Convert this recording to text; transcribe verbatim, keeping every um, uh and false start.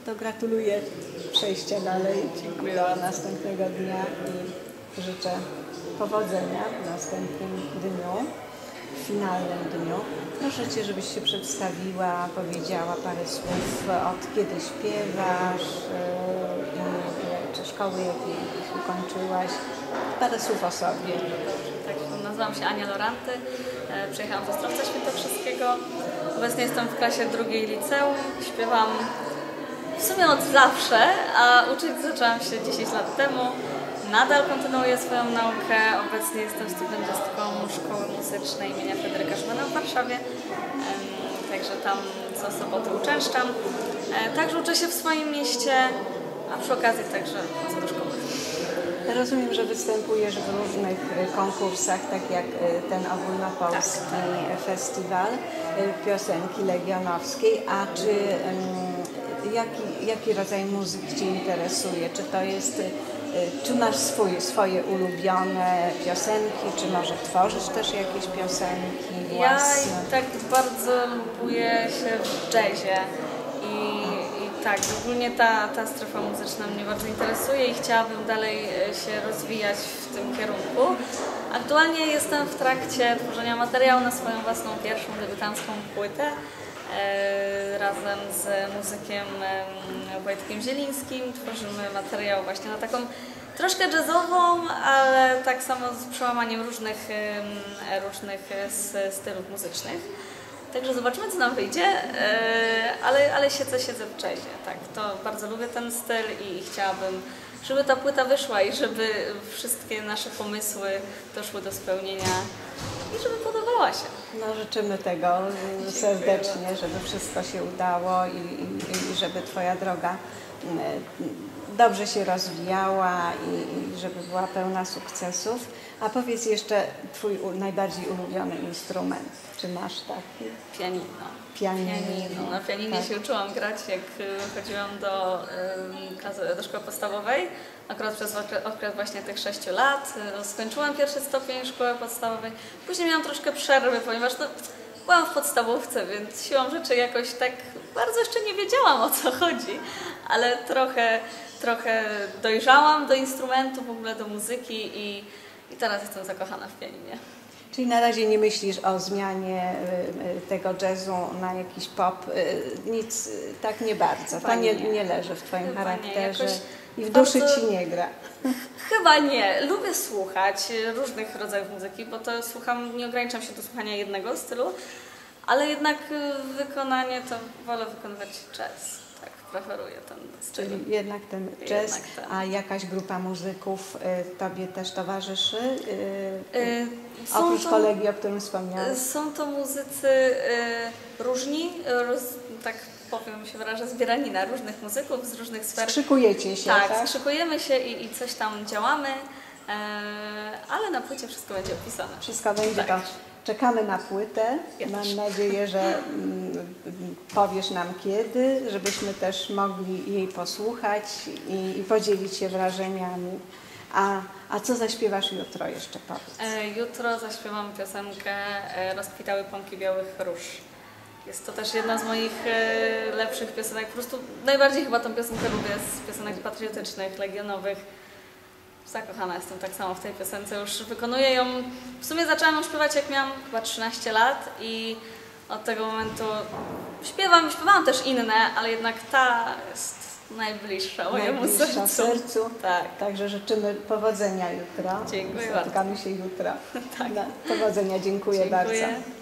to gratuluję przejścia dalej Dziękuję do bardzo. następnego dnia i życzę powodzenia w następnym dniu, w finalnym dniu. Proszę Cię, żebyś się przedstawiła, powiedziała parę słów, od kiedy śpiewasz, yy, czy szkoły jakiej ukończyłaś. Parę słów o sobie. Tak, nazywam się Ania Loranty, e, przyjechałam z Ostrowca Świętokrzyskiego. Obecnie jestem w klasie drugiej liceum. Śpiewam w sumie od zawsze, a uczyć zaczęłam się dziesięć lat temu. Nadal kontynuuję swoją naukę. Obecnie jestem studiostką Szkoły Muzycznej imienia Fryderyka Chopina w Warszawie. Em, Także tam co sobotę uczęszczam. E, Także uczę się w swoim mieście, a przy okazji także chodzę do szkoły. Rozumiem, że występujesz w różnych e, konkursach, tak jak e, ten ogólnopolski Tak. festiwal e, piosenki legionowskiej. A czy em, jaki, jaki rodzaj muzyki Cię interesuje? Czy to jest, e, czy masz swój, swoje ulubione piosenki, czy może tworzysz też jakieś piosenki Ja własne? tak bardzo lubuję się w jazzie i, i tak, ogólnie ta, ta strefa muzyczna mnie bardzo interesuje i chciałabym dalej się rozwijać w tym kierunku. Aktualnie jestem w trakcie tworzenia materiału na swoją własną pierwszą debiutancką płytę e, razem z muzykiem e, Wojtkiem Zielińskim. Tworzymy materiał właśnie na taką troszkę jazzową, ale tak samo z przełamaniem różnych, różnych stylów muzycznych. Także zobaczymy, co nam wyjdzie, ale, ale siedzę, siedzę w jazzie. Tak, to bardzo lubię ten styl i chciałabym, żeby ta płyta wyszła i żeby wszystkie nasze pomysły doszły do spełnienia i żeby podobała się. No, życzymy tego y, serdecznie, żeby wszystko się udało i, i, i żeby Twoja droga y, dobrze się rozwijała i, i żeby była pełna sukcesów. A powiedz jeszcze Twój u, najbardziej ulubiony instrument. Czy masz taki? Pianino. Pianino. Pianino. Na pianinie Tak. się uczyłam grać, jak chodziłam do, y, do szkoły podstawowej. Akurat przez okres właśnie tych sześciu lat. Skończyłam pierwszy stopień szkoły podstawowej. Później miałam troszkę przerwy, ponieważ no, byłam w podstawówce, więc siłą rzeczy jakoś tak bardzo jeszcze nie wiedziałam, o co chodzi. Ale trochę, trochę dojrzałam do instrumentu, w ogóle do muzyki i, i teraz jestem zakochana w pianinie. Czyli na razie nie myślisz o zmianie y, y, tego jazzu na jakiś pop? Y, nic y, tak nie bardzo. Chyba to nie, nie. nie leży w Twoim Chyba nie. charakterze Jakoś i w bardzo- duszy Ci nie gra. Chyba nie. Lubię słuchać różnych rodzajów muzyki, bo to słucham, nie ograniczam się do słuchania jednego stylu, ale jednak wykonanie to wolę wykonywać jazz. Tak, preferuję ten styl. Czyli jednak ten jazz, Jednak ten. a jakaś grupa muzyków y, Tobie też towarzyszy? Y, Y, oprócz to- kolegi, o którym wspomniałeś? Są to muzycy y, różni, roz, tak powiem się wyrażę, zbieranina różnych muzyków z różnych sfer. Skrzykujecie się, Tak, tak? skrzykujemy się i, i coś tam działamy, e, ale na płycie wszystko będzie opisane. Wszystko będzie, Tak. to czekamy na płytę. Ja Mam też. nadzieję, że mm, powiesz nam kiedy, żebyśmy też mogli jej posłuchać i, i podzielić się wrażeniami. A, a co zaśpiewasz jutro jeszcze powiedz? E, jutro zaśpiewam piosenkę e, Rozkwitały pąki białych róż. Jest to też jedna z moich e, lepszych piosenek. Po prostu najbardziej chyba tą piosenkę lubię z piosenek patriotycznych, legionowych. Zakochana jestem tak samo w tej piosence. Już wykonuję ją, w sumie zaczęłam ją śpiewać jak miałam chyba trzynaście lat i od tego momentu śpiewam, śpiewałam też inne, ale jednak ta jest najbliższa mojemu Najbliższa sercu. sercu. Tak. Także życzymy powodzenia jutro. Dziękuję Spotykamy się jutro. Tak. No, powodzenia, dziękuję, Dziękuję. bardzo.